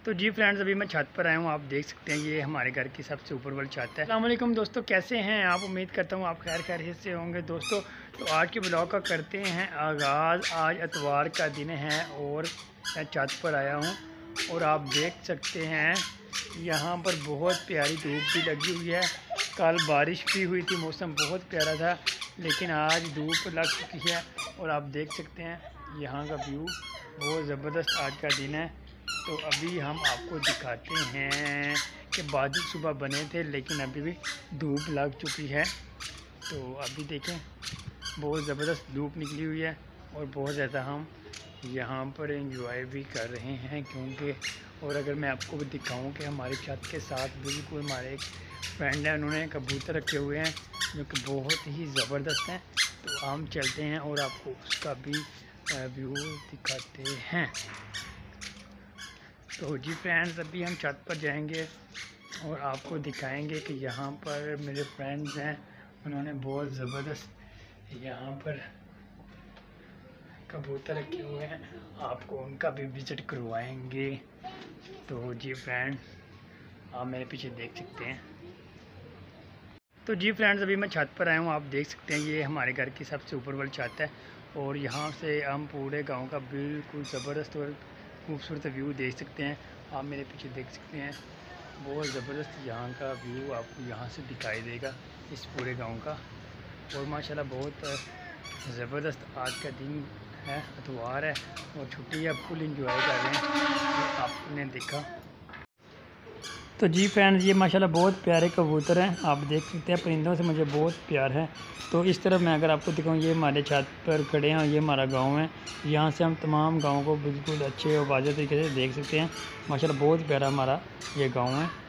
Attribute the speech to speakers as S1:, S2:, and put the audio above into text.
S1: तो जी फ्रेंड्स, अभी मैं छत पर आया हूँ। आप देख सकते हैं ये हमारे घर की सबसे ऊपर वाली छत है। अस्सलाम वालेकुम दोस्तों, कैसे हैं आप? उम्मीद करता हूँ आप खैरियत से होंगे दोस्तों। तो आज के ब्लॉग का करते हैं आगाज़। आज इतवार का दिन है और मैं छत पर आया हूँ और आप देख सकते हैं यहाँ पर बहुत प्यारी धूप भी लगी हुई है। कल बारिश भी हुई थी, मौसम बहुत प्यारा था, लेकिन आज धूप लग चुकी है और आप देख सकते हैं यहाँ का व्यू बहुत ज़बरदस्त आज का दिन है। तो अभी हम आपको दिखाते हैं कि बादल सुबह बने थे, लेकिन अभी भी धूप लग चुकी है। तो अभी देखें बहुत ज़बरदस्त धूप निकली हुई है और बहुत ज़्यादा हम यहाँ पर एंजॉय भी कर रहे हैं क्योंकि और अगर मैं आपको भी दिखाऊं कि हमारी छत के साथ बिल्कुल हमारे एक फ्रेंड है, उन्होंने कबूतर रखे हुए हैं जो कि बहुत ही ज़बरदस्त हैं। तो हम चलते हैं और आपको उसका भी व्यू दिखाते हैं। तो जी फ्रेंड्स, अभी हम छत पर जाएंगे और आपको दिखाएंगे कि यहाँ पर मेरे फ्रेंड्स हैं, उन्होंने बहुत ज़बरदस्त यहाँ पर कबूतर रखे हुए हैं। आपको उनका भी विज़िट करवाएंगे। तो जी फ्रेंड, आप मेरे पीछे देख सकते हैं। तो जी फ्रेंड्स, अभी मैं छत पर आया हूँ। आप देख सकते हैं ये हमारे घर की सबसे ऊपर वाली छत है और यहाँ से हम पूरे गांव का बिल्कुल ज़बरदस्त और खूबसूरत व्यू देख सकते हैं। आप मेरे पीछे देख सकते हैं बहुत ज़बरदस्त यहाँ का व्यू आपको यहाँ से दिखाई देगा इस पूरे गांव का। और माशाल्लाह बहुत ज़बरदस्त आज का दिन है, इतवार है और छुट्टी है, फुल इंजॉय कर रहे हैं। आपने देखा तो जी फ्रेंड्स, ये माशाल्लाह बहुत प्यारे कबूतर हैं। आप देख सकते हैं परिंदों से मुझे बहुत प्यार है। तो इस तरफ मैं अगर आपको दिखाऊँ, ये हमारे छत पर खड़े हैं, ये हमारा गांव है। यहाँ से हम तमाम गाँव को बिल्कुल अच्छे और वाज़ेह तरीके से देख सकते हैं। माशाल्लाह बहुत प्यारा हमारा ये गांव है।